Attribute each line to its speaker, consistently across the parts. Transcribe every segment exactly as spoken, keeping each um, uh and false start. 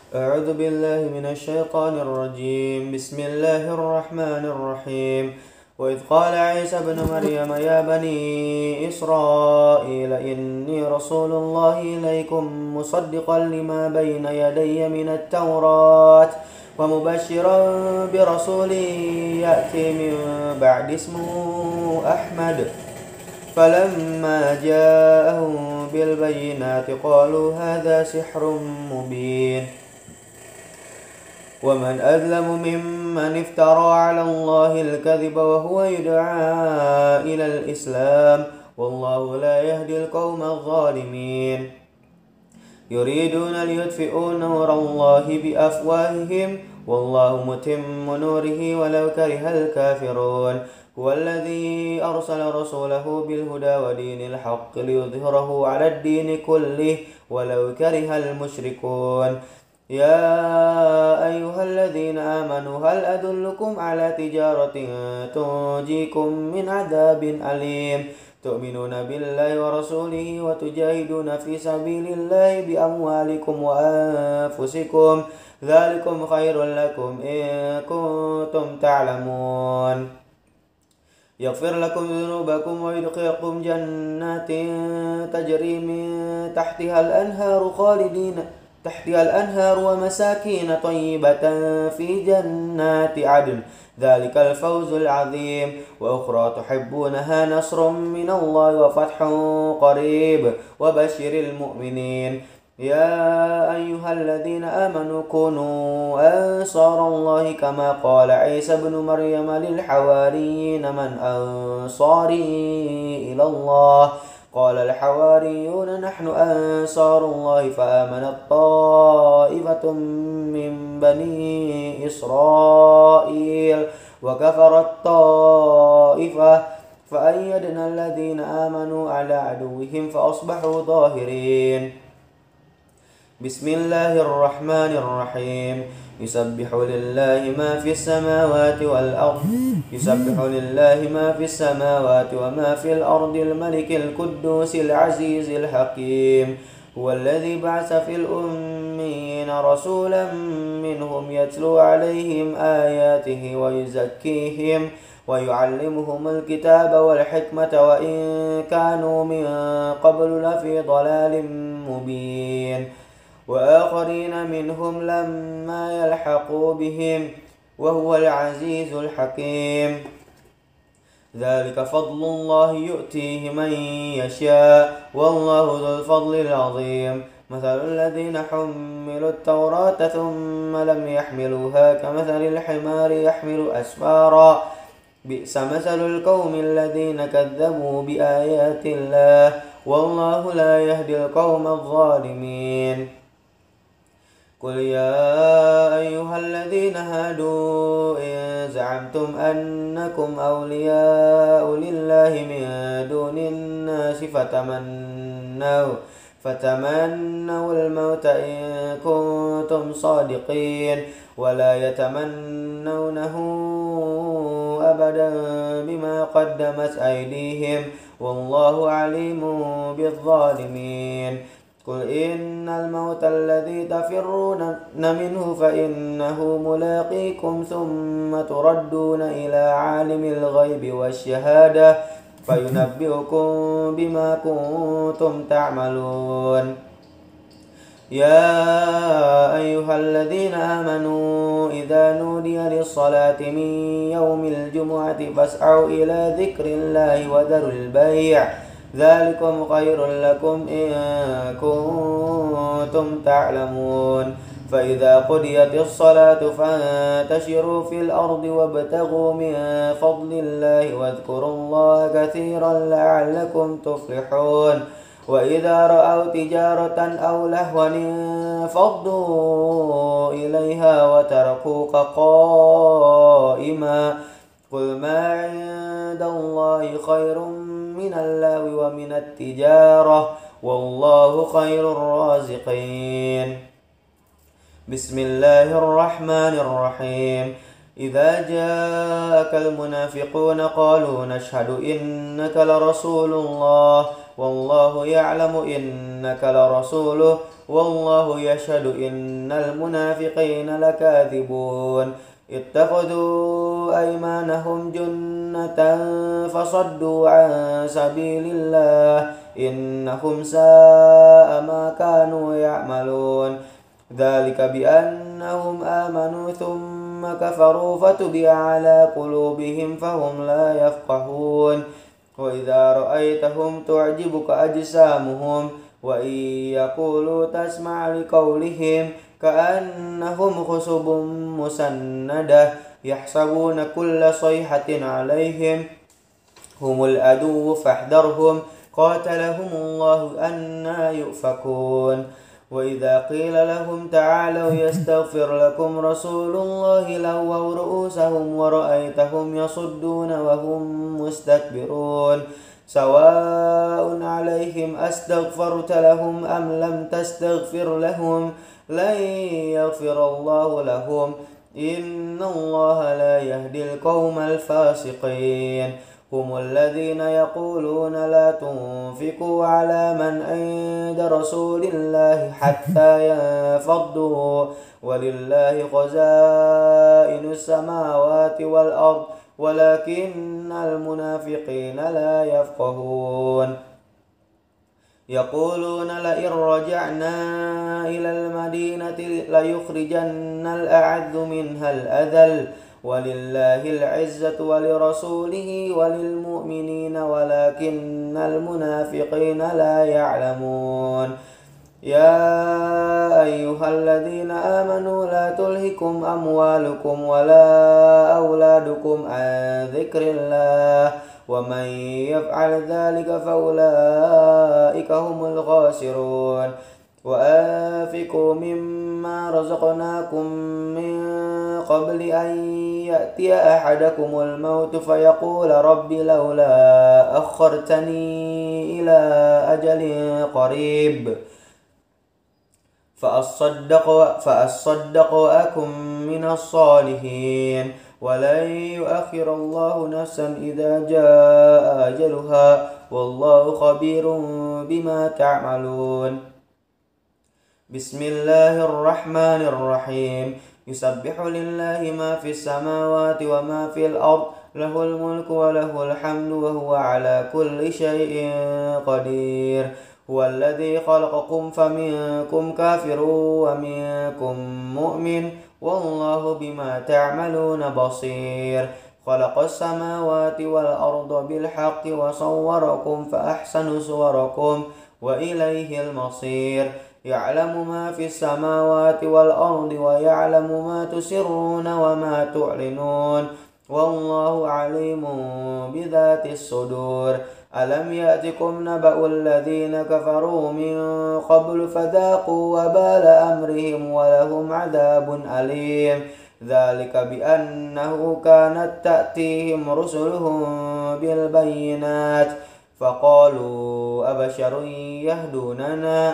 Speaker 1: أعوذ بالله من الشيطان الرجيم. بسم الله الرحمن الرحيم. وإذ قال عيسى ابن مريم يا بني إسرائيل إني رسول الله إليكم مصدقا لما بين يدي من التوراة ومبشرا برسول يأتي من بعد اسمه أحمد. فلما جاءهم بالبينات قالوا هذا سحر مبين. ومن أظلم ممن افترى على الله الكذب وهو يدعى إلى الإسلام والله لا يهدي القوم الظالمين. يريدون ليطفئوا نور الله بأفواههم والله متم نوره ولو كره الكافرون. هو الذي أرسل رسوله بالهدى ودين الحق ليظهره على الدين كله ولو كره المشركون. يا أيها الذين آمنوا هل أدلكم على تجارة تنجيكم من عذاب أليم تؤمنون بالله ورسوله وتجاهدون في سبيل الله بأموالكم وأنفسكم ذلكم خير لكم إن كنتم تعلمون. يغفر لكم ذنوبكم ويدخلكم جنات تجري من تحتها الأنهار خالدين تحتها الأنهار ومساكين طيبة في جنات عدن ذلك الفوز العظيم. وأخرى تحبونها نصر من الله وفتح قريب وبشر المؤمنين. يا أيها الذين آمنوا كونوا أنصار الله كما قال عيسى ابن مريم للحواريين من أنصاري إلى الله قال الحواريون نحن أنصار الله فآمنت طائفة من بني إسرائيل وكفرت طائفة فأيدنا الذين آمنوا على عدوهم فأصبحوا ظاهرين. بسم الله الرحمن الرحيم. يسبح لله ما في السماوات والأرض يسبح لله ما في السماوات وما في الأرض الملك القدوس العزيز الحكيم. هو الذي بعث في الأميين رسولا منهم يتلو عليهم آياته ويزكيهم ويعلمهم الكتاب والحكمة وإن كانوا من قبل لفي ضلال مبين. وآخرين منهم لما يلحقوا بهم وهو العزيز الحكيم. ذلك فضل الله يؤتيه من يشاء والله ذو الفضل العظيم. مثل الذين حملوا التوراة ثم لم يحملوها كمثل الحمار يحمل أسفارا بئس مثل القوم الذين كذبوا بآيات الله والله لا يهدي القوم الظالمين. قل يا أيها الذين هادوا إن زعمتم أنكم أولياء لله من دون الناس فتمنوا فتمنوا الموت إن كنتم صادقين ولا يتمنونه أبدا بما قدمت أيديهم والله عليم بالظالمين. قل إن الموت الذي تفرون منه فإنه ملاقيكم ثم تردون إلى عالم الغيب والشهادة فينبئكم بما كنتم تعملون. يا أيها الذين آمنوا إذا نودي للصلاة من يوم الجمعة فاسعوا إلى ذكر الله وذروا البيع ذلكم خير لكم إن كنتم تعلمون. فإذا قضيت الصلاة فانتشروا في الأرض وابتغوا من فضل الله واذكروا الله كثيرا لعلكم تفلحون. وإذا رأوا تجارة أو لهوا انفضوا إليها وتركوك قائما قل ما عند الله خير من اللهو ومن التجارة والله خير الرازقين. بسم الله الرحمن الرحيم. إذا جاءك المنافقون قالوا نشهد إنك لرسول الله والله يعلم إنك لرسوله والله يشهد إن المنافقين لكاذبون اتخذوا أيمانهم جنة فصدوا عن سبيل الله إنهم ساء ما كانوا يعملون ذلك بأنهم آمنوا ثم كفروا فتبع على قلوبهم فهم لا يفقهون وإذا رأيتهم تعجبك أجسامهم وإن يقولوا تسمع لقولهم كأنهم خشب مسندة يحسبون كل صيحة عليهم هم العدو فاحذرهم قاتلهم الله أنى يؤفكون وإذا قيل لهم تعالوا يستغفر لكم رسول الله لووا رؤوسهم ورأيتهم يصدون وهم مستكبرون سواء عليهم أستغفرت لهم أم لم تستغفر لهم لن يغفر الله لهم إن الله لا يهدي القوم الفاسقين هم الذين يقولون لا تنفقوا على من عند رسول الله حتى ينفضوا ولله خزائن السماوات والأرض ولكن المنافقين لا يفقهون يقولون لئن رجعنا إلى المدينة ليخرجن الأعز منها الأذل ولله العزة ولرسوله وللمؤمنين ولكن المنافقين لا يعلمون يا أيها الذين آمنوا لا تلهكم أموالكم ولا أولادكم عن ذكر الله ومن يفعل ذلك فأولئك هم الخاسرون وأنفقوا مما رزقناكم من قبل أن يأتي أحدكم الموت فيقول رب لولا أخرتني إلى أجل قريب فأصدق, فأصدق وأكن من الصالحين ولن يؤخر الله نفسا إذا جاء أجلها والله خبير بما تعملون بسم الله الرحمن الرحيم يسبح لله ما في السماوات وما في الأرض له الملك وله الحمد وهو على كل شيء قدير هو الذي خلقكم فمنكم كافر ومنكم مؤمن والله بما تعملون بصير خلق السماوات والأرض بالحق وصوركم فأحسن صوركم وإليه المصير يعلم ما في السماوات والأرض ويعلم ما تسرون وما تعلنون والله عليم بذات الصدور ألم يأتكم نبأ الذين كفروا من قبل فذاقوا وبال أمرهم ولهم عذاب أليم ذلك بأنه كانت تأتيهم رسلهم بالبينات فقالوا أبشر يهدوننا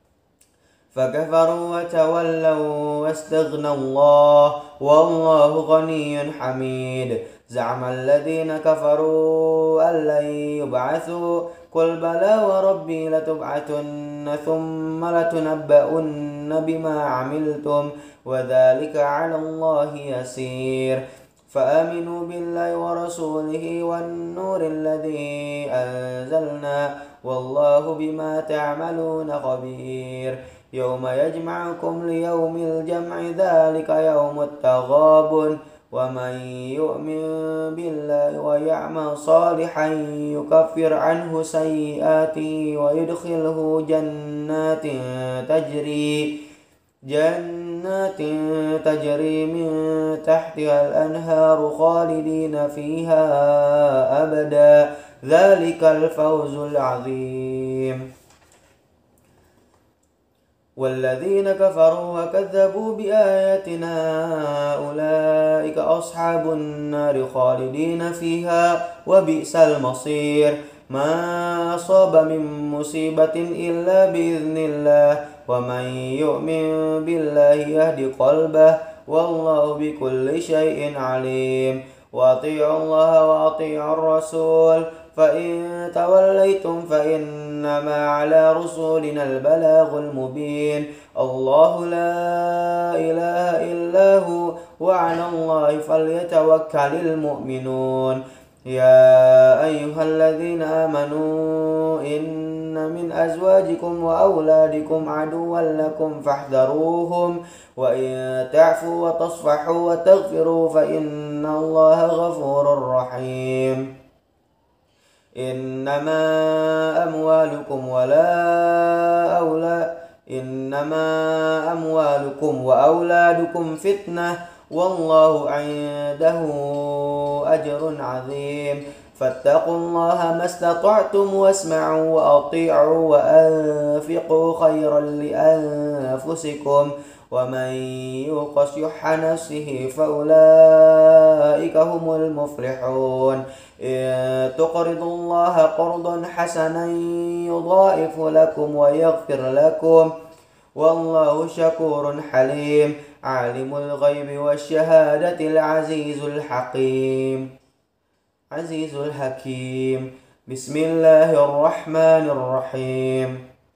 Speaker 1: فكفروا وتولوا واستغنى الله والله غني حميد زعم الذين كفروا أن لن يبعثوا قل بلى وربي لتبعثن ثم لتنبؤن بما عملتم وذلك على الله يسير فآمنوا بالله ورسوله والنور الذي أنزلنا والله بما تعملون خبير يوم يجمعكم ليوم الجمع ذلك يوم التغابن ومن يؤمن بالله ويعمل صالحا يكفر عنه سيئاته ويدخله جنات تجري جنات تجري من تحتها الأنهار خالدين فيها أبدا ذلك الفوز العظيم والذين كفروا وكذبوا بآياتنا أولئك أصحاب النار خالدين فيها وبئس المصير ما أصاب من مصيبة إلا بإذن الله ومن يؤمن بالله يهد قلبه والله بكل شيء عليم وأطيعوا الله وأطيعوا الرسول فإن توليتم فإن إنما على رسولنا البلاغ المبين الله لا إله إلا هو وعلى الله فليتوكل المؤمنون يا أيها الذين آمنوا إن من أزواجكم وأولادكم عدوا لكم فاحذروهم وإن تعفوا وتصفحوا وتغفروا فإن الله غفور رحيم إنما أموالكم ولا أولاد إنما أموالكم وأولادكم فتنة والله عنده أجر عظيم فاتقوا الله ما استطعتم واسمعوا وأطيعوا وأنفقوا خيرا لأنفسكم ومن يوق شح نفسه فأولئك هم المفلحون إن تقرضوا الله قرضا حسنا يضاعف لكم ويغفر لكم والله شكور حليم عالم الغيب والشهادة العزيز الحكيم عزيز الحكيم بسم الله الرحمن الرحيم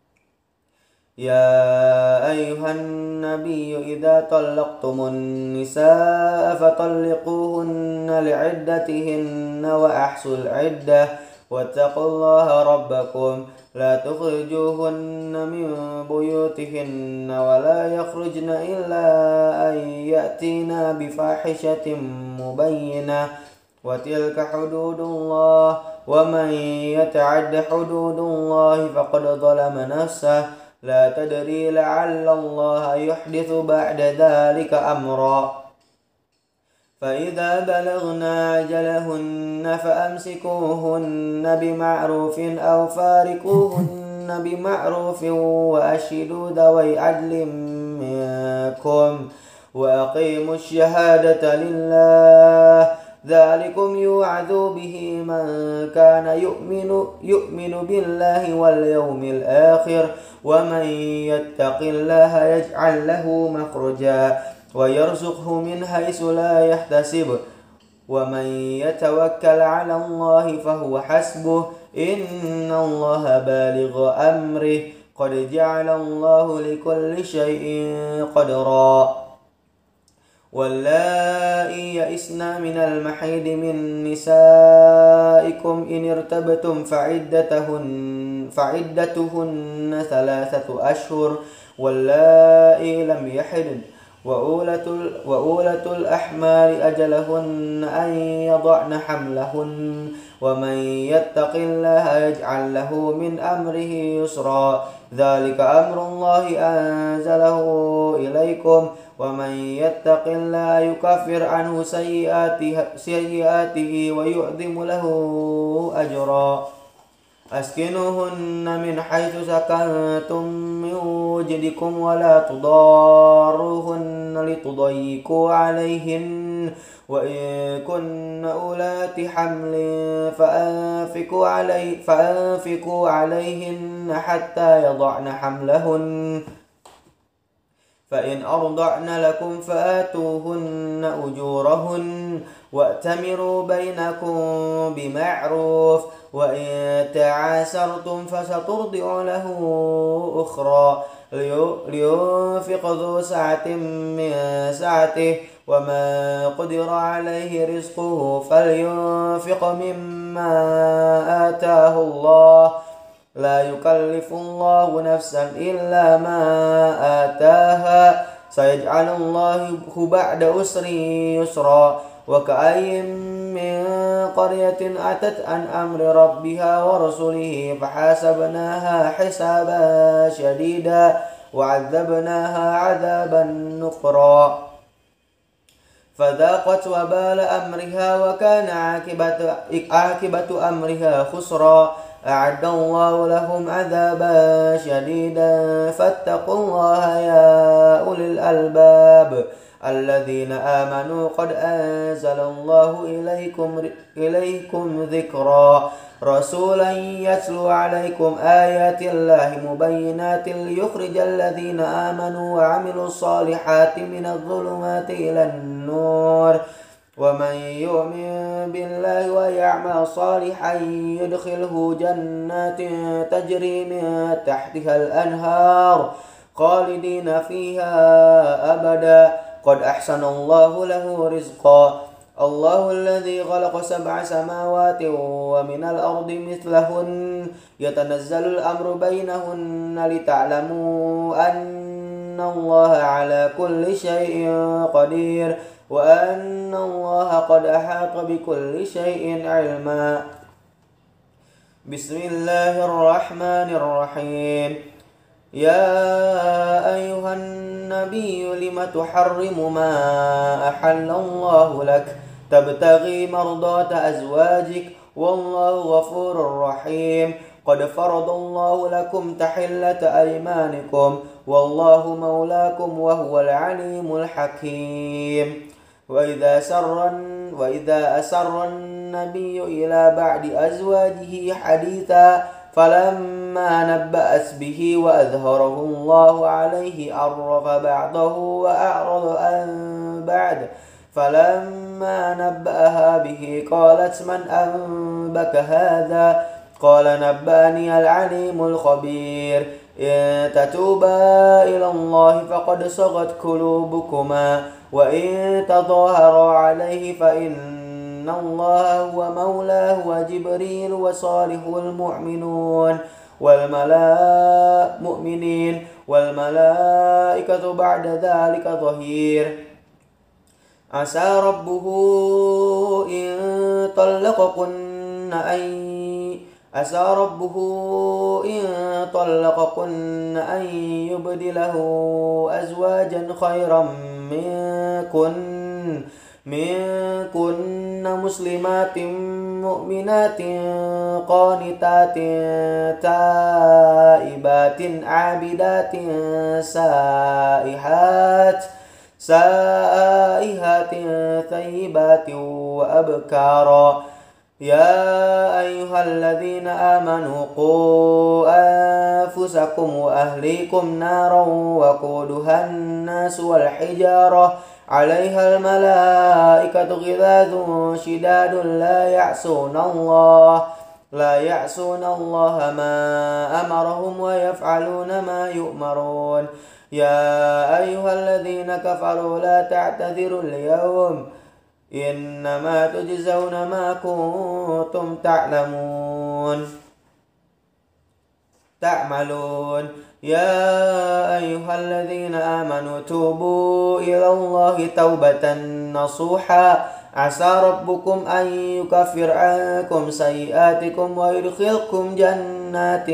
Speaker 1: يا أيها النبي إذا طلقتم النساء فطلقوهن لعدتهن وأحصوا العدة واتقوا الله ربكم لا تخرجوهن من بيوتهن ولا يخرجن إلا أن يأتينا بفاحشة مبينة وتلك حدود الله ومن يتعد حدود الله فقد ظلم نفسه لا تدري لعل الله يحدث بعد ذلك أمرا فإذا بلغنا أجلهن فأمسكوهن بمعروف أو فارقوهن بمعروف وأشهدوا ذوي عدل منكم وأقيموا الشهادة لله ذلكم يوعظ به من كان يؤمن, يؤمن بالله واليوم الآخر ومن يتق الله يجعل له مخرجا ويرزقه من حيث لا يحتسب ومن يتوكل على الله فهو حسبه إن الله بالغ أمره قد جعل الله لكل شيء قدرا واللائي يئسن من المحيض من نسائكم إن ارتبتم فعدتهن, فعدتهن ثلاثة أشهر واللائي لم يحضن وأولة, وأولة الأحمال أجلهن أن يضعن حملهن ومن يتق الله يجعل له من أمره يسرا ذلك أمر الله أنزله إليكم ومن يتق الله يكفر عنه سيئاته, سيئاته ويعظم له أجرا أسكنوهن من حيث سكنتم من وجدكم ولا تضاروهن لتضيقوا عليهن وإن كن أولات حمل فأنفقوا, علي فأنفقوا عليهن حتى يضعن حملهن فإن أرضعن لكم فآتوهن أجورهن وأتمروا بينكم بمعروف وإن تعاسرتم فسترضع له أخرى لينفق ذو سعة من سعته وما قدر عليه رزقه فلينفق مما آتاه الله لا يكلف الله نفسا إلا ما آتاها سيجعل الله بعد أسر يسرا وكأي من قرية أتت عن أمر ربها ورسله فحاسبناها حسابا شديدا وعذبناها عذابا نكرا فذاقت وبال أمرها وكان عاقبة, عاقبة أمرها خسرا أعد الله لهم عذابا شديدا فاتقوا الله يا أولي الألباب الذين آمنوا قد أنزل الله إليكم, إليكم ذكرا رسولا يتلو عليكم آيات الله مبينات ليخرج الذين آمنوا وعملوا الصالحات من الظلمات إلى النور ومن يؤمن بالله ويعمل صالحا يدخله جنات تجري من تحتها الأنهار خالدين فيها أبدا قد أحسن الله له رزقا الله الذي خلق سبع سماوات ومن الأرض مثلهن يتنزل الأمر بينهن لتعلموا أن الله على كل شيء قدير وأن الله قد أحاط بكل شيء علما. بسم الله الرحمن الرحيم. يا أيها النبي لم تحرم ما أحل الله لك تبتغي مرضات أزواجك والله غفور رحيم. قد فرض الله لكم تحلة أيمانكم والله مولاكم وهو العليم الحكيم. وإذا سر وإذا أسر النبي إلى بعض أزواجه حديثا فلما نبأت به وأظهره الله عليه عرف بعضه وأعرض عن بعد فلما نبأها به قالت من أنبك هذا قال نبأني العليم الخبير. إن تتوبا إلى الله فقد صغت قلوبكما وإن تظاهرا عليه فإن الله هو مولاه وجبريل وصالح المؤمنون والمؤمنين والملائكة بعد ذلك ظهير. عسى ربه إن طلقكن أن عسى ربه إن طلقكن أن يبدله أزواجا خيرا منكن منكن مسلمات مؤمنات قانتات تائبات عابدات سائحات سائحات ثيبات وأبكارا. يا أيها الذين آمنوا قوا أنفسكم وأهليكم نارا وقودها الناس والحجارة عليها الملائكة غلاظ شداد لا يعصون الله لا يعصون الله ما أمرهم ويفعلون ما يؤمرون. يا أيها الذين كفروا لا تعتذروا اليوم إنما تجزون ما كنتم تعلمون تعملون. يا أيها الذين آمنوا توبوا إلى الله توبة نصوحا عسى ربكم أن يكفر عنكم سيئاتكم ويدخلكم جنات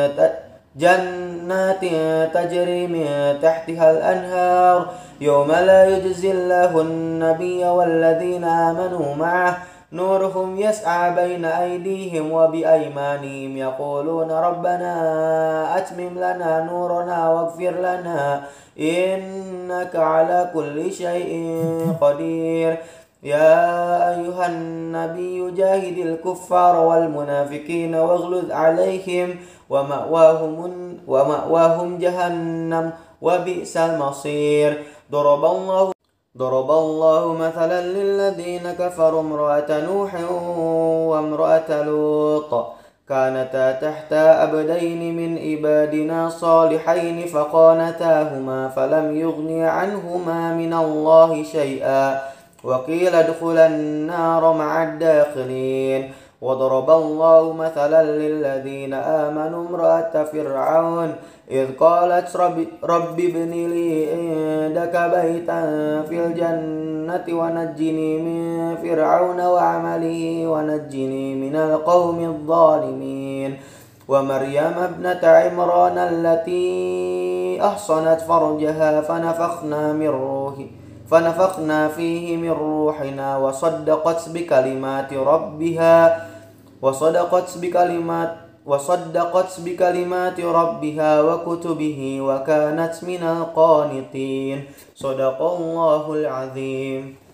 Speaker 1: جنات تجري من تحتها الأنهار يوم لا يجزي الله النبي والذين آمنوا معه نورهم يسعى بين أيديهم وبأيمانهم يقولون ربنا أتمم لنا نورنا واغفر لنا إنك على كل شيء قدير. يا أيها النبي جاهد الكفار والمنافقين واغلظ عليهم ومأواهم, ومأواهم جهنم وبئس المصير. ضرب الله ضرب الله مثلا للذين كفروا امرأة نوح وامرأة لوط كانتا تحت عبدين من عبادنا صالحين فخانتاهما فلم يغنيا عنهما من الله شيئا وقيل ادخلا النار مع الداخلين. وضرب الله مثلا للذين آمنوا امرأة فرعون إذ قالت رب, رب ابن لي عندك بيتا في الجنة ونجني من فرعون وعمله ونجني من القوم الظالمين. ومريم ابنة عمران التي أحصنت فرجها فنفخنا من روحي فنفخنا فيه من روحنا وصدقت بكلمات ربها وصدقت بكلمات وصدقت بكلمات ربها وكتبه وكانت من القانتين. صدق الله العظيم.